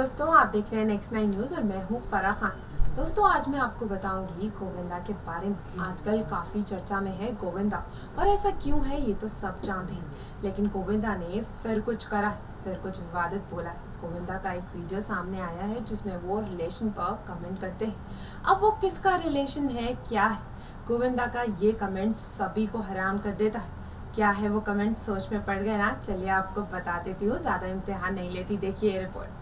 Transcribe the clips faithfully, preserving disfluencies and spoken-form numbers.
दोस्तों, आप देख रहे हैं नेक्स्ट नाइन न्यूज़ और मैं हूँ फराह खान। दोस्तों, आज मैं आपको बताऊंगी गोविंदा के बारे में। आजकल काफ़ी चर्चा में है गोविंदा, और ऐसा क्यों है ये तो सब जानते हैं। लेकिन गोविंदा ने फिर कुछ करा है, फिर कुछ विवादित बोला है। गोविंदा का एक वीडियो सामने आया है जिसमें वो रिलेशन पर कमेंट करते हैं। अब वो किसका रिलेशन है, क्या है, गोविंदा का ये कमेंट सभी को हैरान कर देता है। क्या है वो कमेंट, सोच में पड़ गए ना? चलिए आपको बता देती हूँ, ज्यादा इम्तिहान नहीं लेती, देखिए ये रिपोर्ट।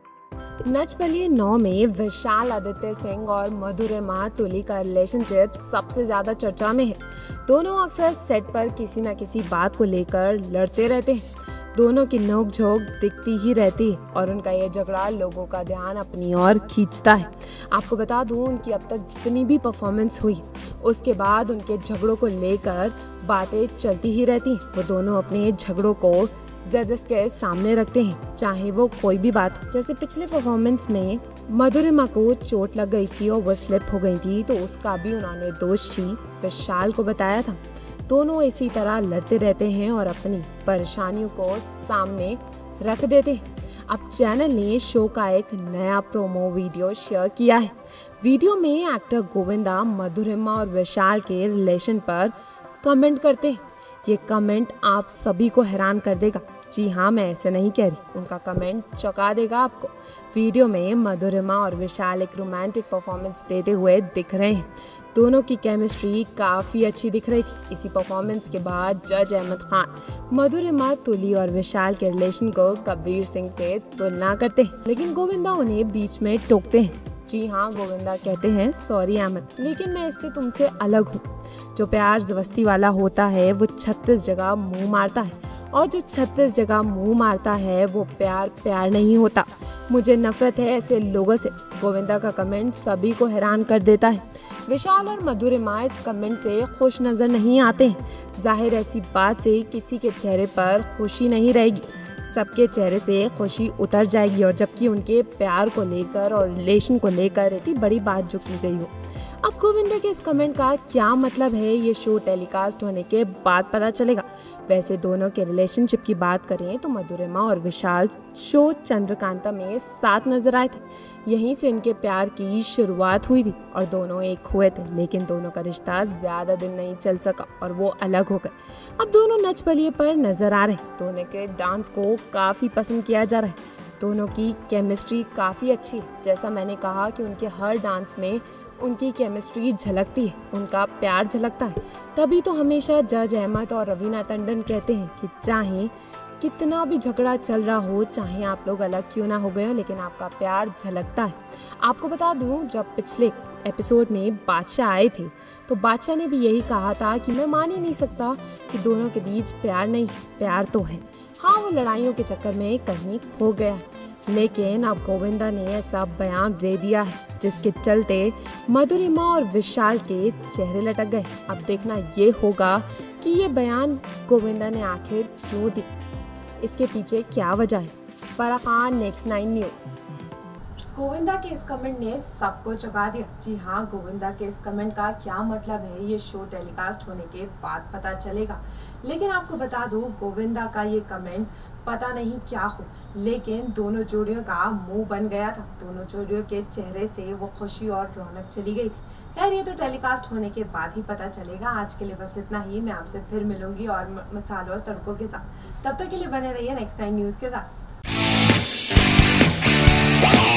नच बलिए नौ में विशाल आदित्य सिंह और मधुरिमा तुली का रिलेशनशिप सबसे ज्यादा चर्चा में है। दोनों अक्सर सेट पर किसी न किसी बात को लेकर लड़ते रहते हैं। दोनों की नोक-झोंक दिखती ही रहती है और उनका यह झगड़ा लोगों का ध्यान अपनी ओर खींचता है। आपको बता दूं, उनकी अब तक जितनी भी परफॉर्मेंस हुई उसके बाद उनके झगड़ों को लेकर बातें चलती ही रहती हैं। वो दोनों अपने झगड़ों को जजेस के सामने रखते हैं, चाहे वो कोई भी बात हो। जैसे पिछले परफॉर्मेंस में मधुरिमा को चोट लग गई थी और वो स्लिप हो गई थी, तो उसका भी उन्होंने दोषी विशाल को बताया था। दोनों इसी तरह लड़ते रहते हैं और अपनी परेशानियों को सामने रख देते हैं। अब चैनल ने शो का एक नया प्रोमो वीडियो शेयर किया है। वीडियो में एक्टर गोविंदा मधुरिमा और विशाल के रिलेशन पर कमेंट करते हैं। ये कमेंट आप सभी को हैरान कर देगा। जी हाँ, मैं ऐसे नहीं कह रही, उनका कमेंट चौंका देगा आपको। वीडियो में मधुरिमा और विशाल एक रोमांटिक परफॉर्मेंस देते हुए दिख रहे हैं। दोनों की केमिस्ट्री काफ़ी अच्छी दिख रही थी। इसी परफॉर्मेंस के बाद जज अहमद खान मधुरिमा तुली और विशाल के रिलेशन को कबीर सिंह से तुलना करते हैं, लेकिन गोविंदा उन्हें बीच में टोकते हैं। जी हाँ, गोविंदा कहते हैं, सॉरी अहमद, लेकिन मैं इससे तुमसे अलग हूँ। जो प्यार जबरदस्ती वाला होता है वो छत्तीस जगह मुंह मारता है, और जो छत्तीस जगह मुंह मारता है वो प्यार प्यार नहीं होता। मुझे नफरत है ऐसे लोगों से। गोविंदा का कमेंट सभी को हैरान कर देता है। विशाल और मधुरिमा इस कमेंट से खुश नजर नहीं आते हैं। जाहिर ऐसी बात से किसी के चेहरे पर खुशी नहीं रहेगी, सबके चेहरे से खुशी उतर जाएगी। और जबकि उनके प्यार को लेकर और रिलेशन को लेकर इतनी बड़ी बात जो की गई हो। अब गोविंदा के इस कमेंट का क्या मतलब है, ये शो टेलीकास्ट होने के बाद पता चलेगा। वैसे दोनों के रिलेशनशिप की बात करें तो मधुरिमा और विशाल शो चंद्रकांता में साथ नजर आए थे। यहीं से इनके प्यार की शुरुआत हुई थी और दोनों एक हुए थे, लेकिन दोनों का रिश्ता ज्यादा दिन नहीं चल सका और वो अलग हो गए। अब दोनों नच बलिए पर नजर आ रहे हैं। दोनों के डांस को काफी पसंद किया जा रहा है। दोनों की केमिस्ट्री काफ़ी अच्छी है। जैसा मैंने कहा कि उनके हर डांस में उनकी केमिस्ट्री झलकती है, उनका प्यार झलकता है। तभी तो हमेशा जज अहमद और रवीना टंडन कहते हैं कि चाहे कितना भी झगड़ा चल रहा हो, चाहे आप लोग अलग क्यों ना हो गए हो, लेकिन आपका प्यार झलकता है। आपको बता दूं, जब पिछले एपिसोड में बादशाह आए थे तो बादशाह ने भी यही कहा था कि मैं मान ही नहीं सकता कि दोनों के बीच प्यार नहीं, प्यार तो है। हाँ, वो लड़ाइयों के चक्कर में कहीं खो गया, लेकिन अब गोविंदा ने ऐसा बयान दे दिया है जिसके चलते मधुरिमा और विशाल के चेहरे लटक गए। अब देखना ये होगा कि ये बयान गोविंदा ने आखिर क्यों दी, इसके पीछे क्या वजह है। Farah Khan, next nine news. Govinda के इस कमेंट ने सबको चौंका दिया। जी हाँ, गोविंदा के इस कमेंट का क्या मतलब है ये शो टेलीकास्ट होने के बाद पता चलेगा। लेकिन आपको बता दूं, गोविंदा का ये कमेंट पता नहीं क्या हो, लेकिन दोनों जोड़ियों का मुंह बन गया था। दोनों जोड़ियों के चेहरे से वो खुशी और रौनक चली गई थी। खैर, ये तो टेलीकास्ट होने के बाद ही पता चलेगा। आज के लिए बस इतना ही। मैं आपसे फिर मिलूंगी और मसालों और तड़कों के साथ। तब तक के लिए बने रहिए नेक्स्ट नाइन न्यूज़ के साथ।